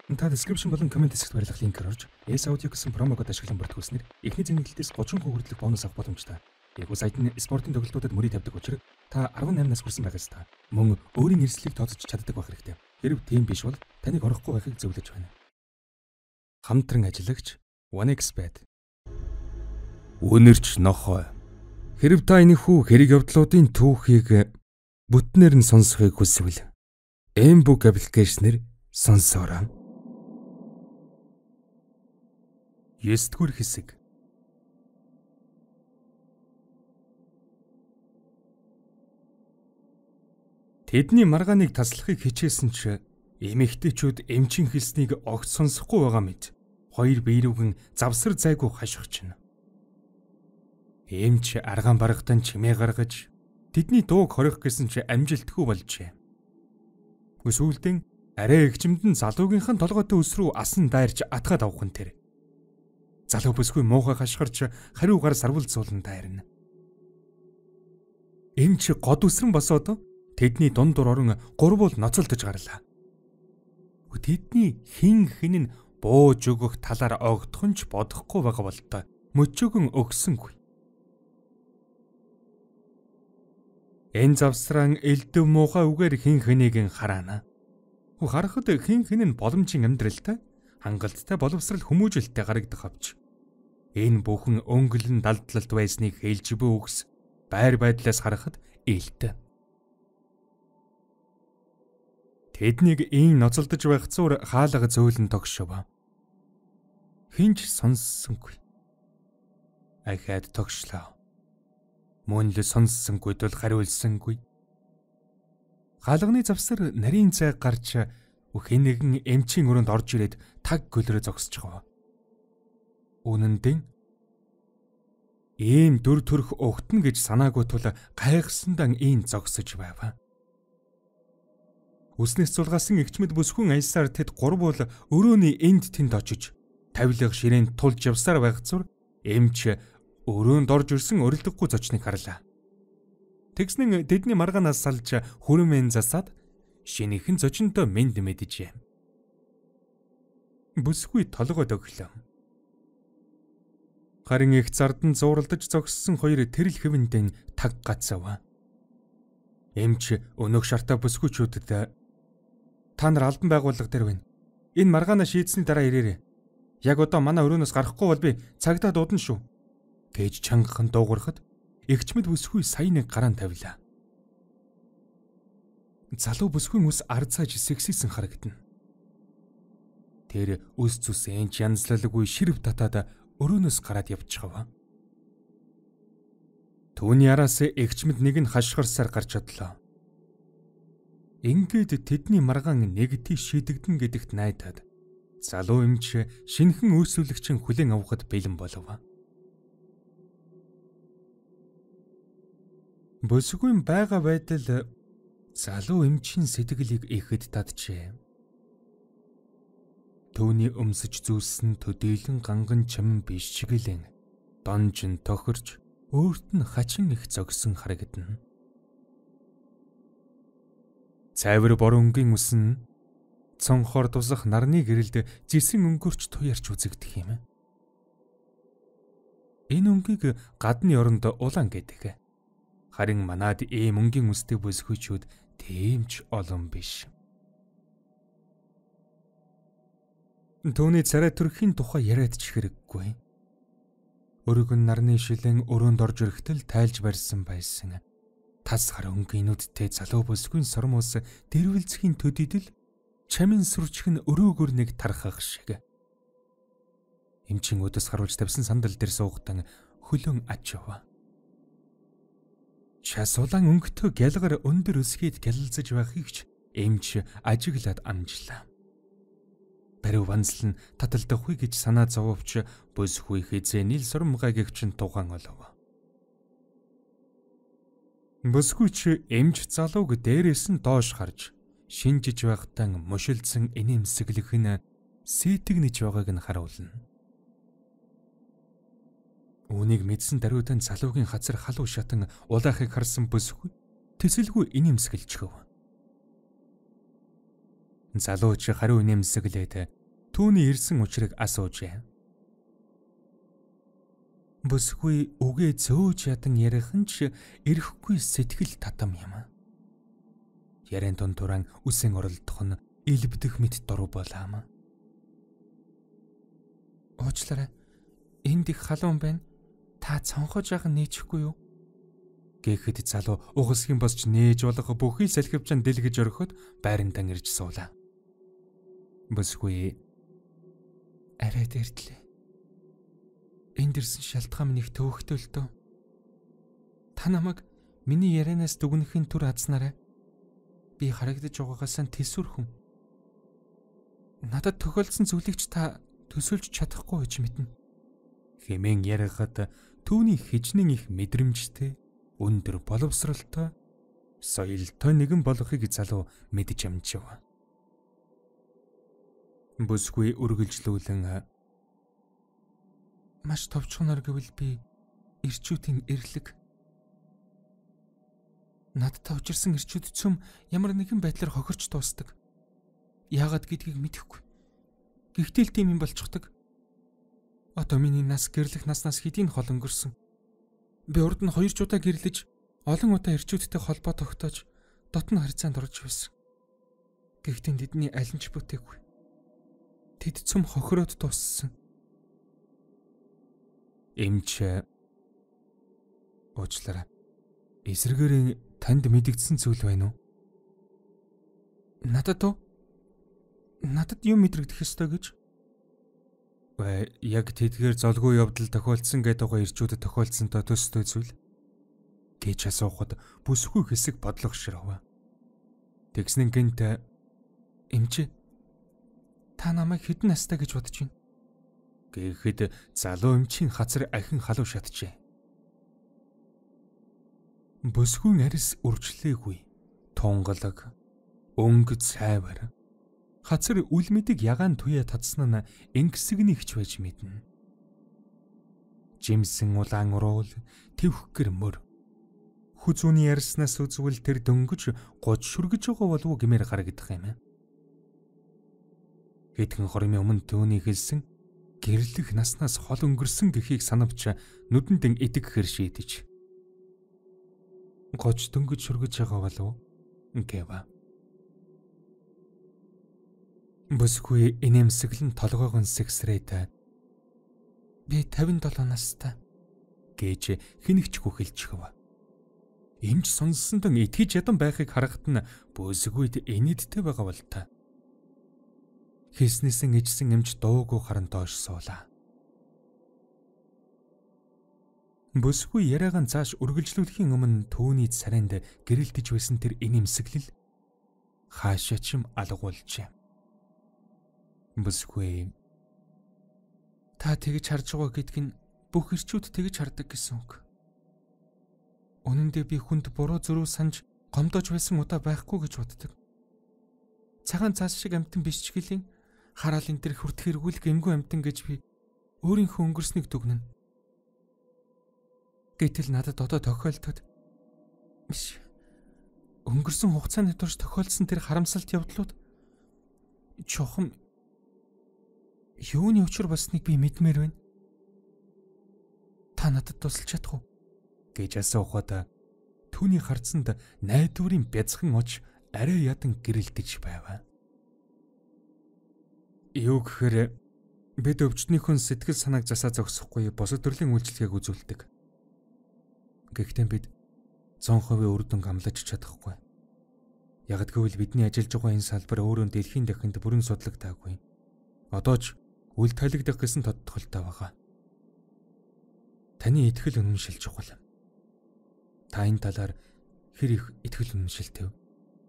Та description болон comment хэсэгт барилгах линкээр орж S Audio гэсэн промокод ашиглан бүртгүүлснээр эхний зэнгэлтээс 30% хүртэлх бонус авах боломжтой. Яг сайт нь спортын тоглолтуудад мөрий тавьдаг учраас та 18 нас хүрсэн байх ёстой. Мөн өөрийн эрсдлийг тооцож чаддаг байх хэрэгтэй. Хэрв тийм биш бол таныг орохгүй байхыг зөвлөж байна. Хамтран ажиллагч OneXBet. Үнэрч нохой. Хэрв та энэхүү хэрэг явдлуудын түүхийг бүтнээр нь сонсохыг хүсвэл M-Book аппликейшнээр сонсоорой. 9-р хэсэг. Тэдний маргааныг таслахыг хичээсэн ч эмэгтэйчүүд эмчин хэлснийг огт сонсохгүй байгаа мэт хоёр биерүүгэн завсар зайгүй хашгична. Эмч аргаан барагтан чимээ гаргаж тэдний дууг хорих гэсэн ч амжилтгүй болжээ. Өсвөлдөн арай эгчмэд нь залуугийнхан толгойтой өс рүү асан дайрч атгаад авахын тэр. Залуу бүсгүй муухай хашгирч хариугаар сарвалцуулан дайрна. Эмч год үсрэн босоод тэдний дундуур орон гурвуул ноцолдож гарлаа. Тэдний хин нь бууж өгөх талаар огтхон ч бодохгүй байгаа болтой мөчөөгөн өгсөнгүй. Энэ завсран элдэв муухай үгээр хинхнийг хараана. Харахад хинхэн нь боломжийн амьдралтай хангалттай боловсрал хүмүүжлэлтэй гарагдах авч. Энэ бүхэн өнгөлн далдлалт байсныг хэлж буй үгс байр байдлаас харахад ээлтэй. Тэднийг ийн ноцолдож байх зур хаалга зөөлөн тогшов. Хинч сонссонгүй. Ахаад тогшлоо. Мөн л сонссонгүйд бол хариулсангүй. Хаалганы завсар нарийн цай гарч хэн нэгэн эмчийн өрөөнд орж ирээд таг гөлрөө зогсож байгаа. Үнэндээ ийм дүр төрх угтна гэж санаагүй тул гайхсандан ийн зогсож байв. Үснээс зулгаасан эгчмэд бүсгүн аясаар тэд гурвуул өрөөний энд тэнд очиж тавилга ширээнд тулж явсаар байх зур эмч өрөөнд орж ирсэн өрөлдөггүй зочныг харлаа. Тэгснэн тэдний маргаанаас салж хүрмэн засаад шинэхэн зочинтой мэд мэджээ. Бүсгүй толгойд өглөө. Харин их зардан зууралдаж зогссон хоёр тэрл хэвэндэн таг гацав. Эмч өнөөх шартаа бүсгүйчүүдэд та нар албан байгууллага дээр байна. Энэ маргаанаа шийдсэний дараа ирээрэй. Яг одоо манай өрөөнөөс гарахгүй бол би цагдаа дуудана шүү. Гэж чангахан дуугархад эгчмэд бүсгүй сая нэг гараан тавилаа. Залуу бүсгүй ус арцааж сэгсийсэн харагдана. Тэр үс зүсэнч янзлалгүй ширв татаад өрөөнөөс гараад явчихав. Түүний араас эгчмэд нэг нь хашгирсаар гарч одлоо. Ингээд тэдний маргаан нэг тийш шийдэгдэн гэдэгт найдаад залуу эмч шинхэн үйлсүүлэгчин хүлээн авахд бэлэн болов. Бүсгүй байгаа байдал залуу эмчийн сэтгэлийг ихэд таджээ. Төвний өмсөж зүүссэн төдийлөн ганган чим бишчгэлэн донжин тохирч өөрт нь хачин их зогсон харагдана. Цайвар боронгийн үсэн цонхоор тусах нарны гэрэлд зисэн өнгөрч туярч үзэгдэх юм. Энэ өнгийг гадны оронд улаан гэдэг. Харин манад ийм өнгийн үстэй бүсгүйчүүд тэмч олон биш. Төвний царай төрхийн тухай яриад ч хэрэггүй. Өргөн нарны шилэн өрөөнд орж ирэхдээ тайлж барьсан байсан. Тас гар өнгийнүүдтэй залуу бүсгүй сормоос дэрвэлцхийн төдийдэл чамин сүрчгэн өрөөгөр нэг тархах шиг. Эмчин өдөс харуулж тавьсан сандал дээр суугдан хөлөн ачив. Час улаан өнгөтэй гялгар өндөр өсгийд гялалзаж байхыг ч эмч ажиглаад амжлаа. Барив ванзлан таталдахгүй гэж санаа зововч бүсгүй хизээ нийл сурмгай гэгчин тугаан олов. Бүсгүйч эмч залууг дээрээс нь доош харж шинжиж байхдаа мушилдсан инээмсэглэх нь сэтгнэж байгааг нь харуулна. Үүнийг мэдсэн даруйдан залуугийн хазар халуун шатан улаахыг харсан бүсгүй тэсэлгүй инээмсэглчихв. Залууч хариу нэмсэглээд Түүний ирсэн учрыг асуужээ. Бүсгүй үгээ зөөж ядан ярих нь ч эрэхгүй сэтгэл татам юм. Ярен тунтуран үсэн оролдох нь илбдэх мэт дуруу болаам. Уучлаарай. Энд их халуун байна. Та цонхож яхан нээчихгүй юу? Гэхэд залуу угсгийн босч нээж болох бүхий салхивчан дэлгэж орхиод байрантан ирж суулаа. Бүсгүй арай дэрдлээ. Энд ирсэн шалтгаан минь их төвөгтэй л дөө. Та намайг миний ярианаас дүгнэхийн түр хадснараа. Би харагдаж байгаагаас нь тэсвэр хүн. Надад тохиолдсон зүйлийг ч та төсөөлж чадахгүй гэж мэднэ. Хэмээн ярихад түүний хижнэн их мэдрэмжтэй, өндөр боловсралтай, соёлтой нэгэн болохыг залуу мэдж амжив. Бүсгүй үргэлжлүүлэн маш товчхоноор гэвэл би эрчүүдийн эрлэг. Надтай учирсан эрчүүд цөм ямар нэгэн байдлаар хохирч дуусдаг. Яагаад гэдгийг мэдэхгүй. Гэхдээ л тийм юм болчихдог. Одоо миний нас гэрлэх наснаас хэдийн хол өнгөрсөн. Би урд нь 2 удаа гэрлэж олон удаа эрчүүдтэй холбоо тогтоож дотн харьцаанд орж байсан. Гэхдээ тэдний аль нь ч бүтээгүй. Тэд цөм хохироод дууссан. Эмч уучлаарай. Эсрэгээр танд мэдэгдсэн зүйл байна уу? Надад юм мэдрэгдэх ёстой гэж? Яг тэдгээр золгүй явдал тохиолдсон гэдэг байгаа ирчүүдэд тохиолдсонтой төстэй зүйл гэж асуухад бүсгүй хэсэг бодлого ширв. Тэгснэн гэнт эмч та намайг хэдэн настай гэж бодож байна? Гэхэд залуу эмчийн хацар ахин халуу шатжээ. Бүсгүйн арьс үржлээгүй. Тунгалаг, өнгө цайвар. Хацар үл мэдэг ягаан туяа татсан нь ингэсгнийгч байж мэднэ. Жимсэн улаан уруул, твх гэр мөр. Хүзүүний ярьснаас үзвэл тэр дөнгөж гож шүргэж байгаа болов уу гэмээр харагдах юм. Хэдхэн хормын өмнө түүний хэлсэн гэрлэх наснаас хол өнгөрсөн гэхийг санавч нүдэндэн итгэхээр шийдэж. Гож дөнгөж шүргэж байгаа болов гэв. Бүсгүй инээмсэглэн толгойгон сэгсрээд би 57 настай гэж хинэгчгүй хэлчихв. Эмч сонссонд итгэж ядан байхыг харахад нь бүсгүйд инэдтэй байгаа бол та. Хийснээсэн ижсэн эмч дуугүй харан доош суулаа. Бүсгүй яриагаан цааш үргэлжлүүлэхийн өмнө түүний царайнд гэрэлтэж байсан тэр инээмсэглэл хаашаа ч юм алгуулжээ. Бүсгүй та тэгж харж байгаа гэдг нь бүх ирчүүд тэгж хардаг гэсэн үг. Үнэн дээр би хүнд буруу зөрүү санаж гомдож байсан удаа байхгүй гэж боддог. Цагаан цаас шиг амтан биш ч гэлэн хараал энэ төр хүртэх эргүүлэх эмгүү амтан гэж би өөрийнхөө өнгөрснийг дүгнэнэ. Гэтэл надад одоо тохиолдод биш. Өнгөрсөн хугацааны турш тохиолдсон тэр харамсалт явдлууд чухам юуны учир болсныг би мэдмээр байна. Та надад тусалж чадах уу? Гэж асуухад түүний харцанд найдварын бяцхан оч арай ядан гэрэлтэж байв. Юу гэхээр бид өвчтнийхөө сэтгэл санааг засаа зогсохгүй бусад төрлийн үйлчлэгийг үзүүлдэг. Гэхдээ бид 100% үр дүн амлаж чадахгүй. Яг гэвэл бидний ажиллаж байгаа энэ салбар өөрөө дэлхийн дахинд бүрэн судлагдаагүй. Одоо ч үл талигдах гэсэн тодтолтой байгаа. Таны итгэл үнэмшил чухал. Та энэ талаар хэр их итгэл үнэмшилтэй вэ?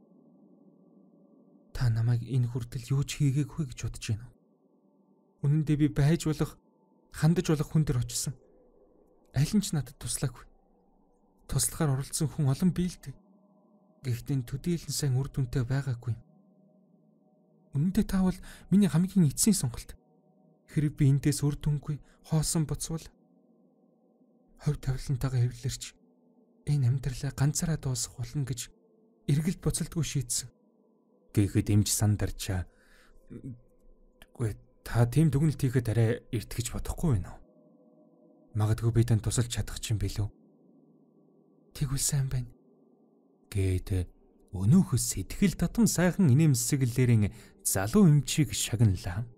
Та намайг энэ хүртэл юу ч хийгээгүй гэж бодож байна уу? Үнэн дээр би байж болох, хандаж болох хүн дээр очсон. Аль нь ч надад туслаагүй. Туслахаар оролцсон хүн олон бий л дээ. Гэхдээ төдийлөн сайн үр дүнтэй байгаагүй. Үнэн дээр та бол миний хамгийн эцсийн сонголт. Хэрэг би эндээс үр дүнгүй хоосон боцвол хувь тавилантайгаа хэвлэрч энэ амьдралаа ганцаараа дуусгах болно гэж эргэлт буцалтгүй шийдсэн. Гэхэд эмч сандарчаа. Үгүй Та тийм дүгнэлт хийхэд арай эртгэж бодохгүй байна уу? Магадгүй би танд тусалж чадах юм билүү? Тэгвэл сайн байна. Гээд өнөөхөс сэтгэл татам сайхан инээмсэглэлэрийн залуу эмчийг шагналаа.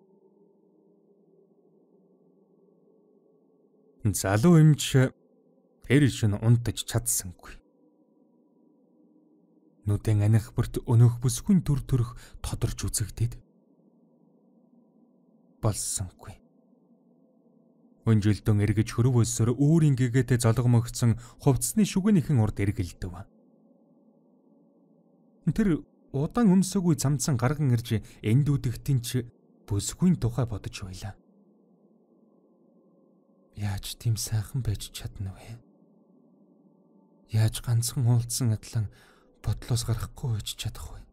Залуу эмч тэр шөнө унтаж чадсангүй. Нүдэн аних бүрт өнөөх бүсгүй төр төрөх тодорч үзэгдээд болсонгүй. Өнжилдөн эргэж хөрвөөсөөр өөрийн гэгээдэ золгомогцсон хувцсны шүгэнийхэн урд эргэлдэв. Тэр удаан өмсөөгүй замцсан гарган ирж эндүүдэгтэн ч бүсгүй тухай бодож байлаа. Яаж тийм сайхан байж чадна вэ? Яаж ганцхан уулзсан атлан бодлоос гарахгүй байж чадах вэ?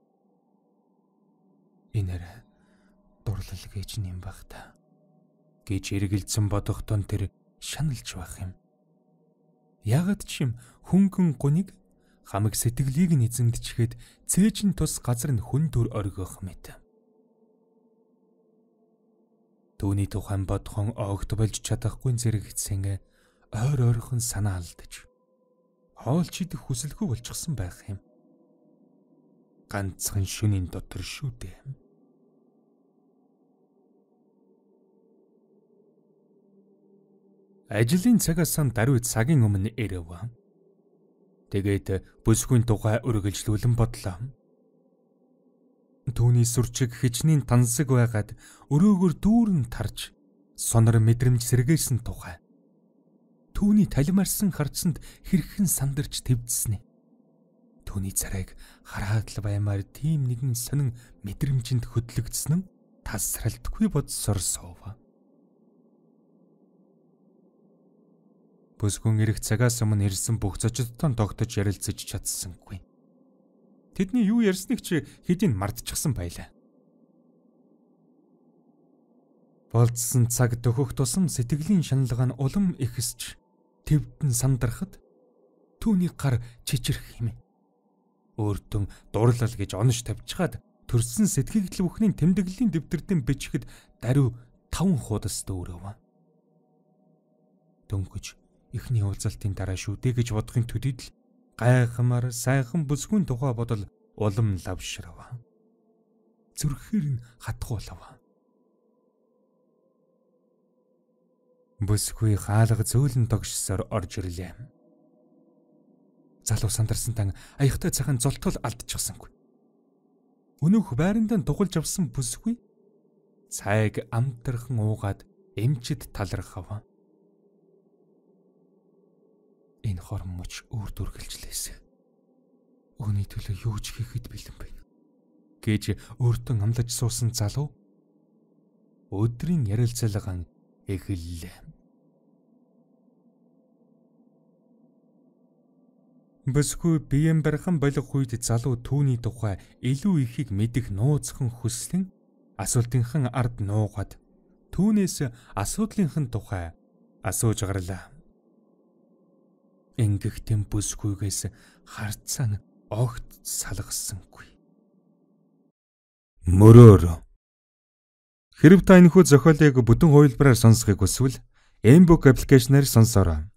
Энэрэ дурлал гэж нэм баг та гэж эргэлзэн бодохдоо тэр шаналж байх юм. Ягд ч юм хөнгөн гуниг хамаг сэтгэлийг нь эзэмдчихэд цээжин тус газар нь хүн төр оргих мэт. Түүний тухайн бодхон огт болж чадахгүй зэрэгцэн ойр ойрхон санаа алдаж хоолч идэх хүсэлгүй болчихсон байх юм. Ганцхан шөнийн дотор шүү дээ. Ажлын цагаас даруй цагийн өмнө ирэв. Тэгээд бүсгүй тухай үргэлжлүүлэн бодлоо. Түүний сүрчиг хичнээн тансаг байгаад өрөөгөр дүүрэн тарж сонор мэдрэмж сэргээсэн тухай. Түүний талимарсан харцсанд хэрхэн сандарч твдснэ. Түүний царайг хараад л баймаар тийм нэгэн сонин мэдрэмжинд хөдлөгдсөн нь тасралтгүй бодсоор суув. Бүсгүн ирэх цагаас өмнө ирсэн бүх зочдтой тогтож ярилцаж чадсангүй. Тэдний юу ярьсныг ч хэдийн мартчихсан байлаа. Болцсон цаг дөхөх тусам сэтгэлийн шаналгаа нь улам ихсэж твдэн сандрахад түүний гар чичрэх юм. Өөртөө дурлал гэж онош тавьчихад төрсөн сэтгэгдэл бүхний тэмдэглэлийн дэвтэрдэн бичихэд даруй 5 хуудас дүүрэв. Дөнгөж эхний уулзалтын дараа шүү дээ гэж бодохын төдийд л гайхамаар сайхан бүсгүй тухай бодол улам лавшрав. Зүрхээр нь хатгуулав. Бүсгүй хаалга зөөлөн догшсоор орж ирлээ. Залуу сандарсан тан аяхтай цагаан золтол алдчихсангүй. Өнөөх байрандаа дугуулж авсан бүсгүй цайг амтархан уугаад эмчид талархав. Энэ хорон мөч өөр дүргэлжлээс. Өөний төлөө юу ч хийхэд бэлэн байна гэж өөртөө амлаж суусан залуу өдрийн ярилцлаган эхэллээ. Бүсгүй биеэн бархан болох үед залуу түүний тухай илүү ихийг мэдэх нууцхан хүслэн асуултынхан ард нуугаад түүнээс асуудлынхан тухай асууж гарлаа. Ингэхтэн бүсгүйгээс харцаа огт салгасангүй. Мөрөөр. Хэрв та энэхүү зохиолыг бүтэн хувилбараар сонсохыг хүсвэл Mbook аппликейшнээр сонсоорой.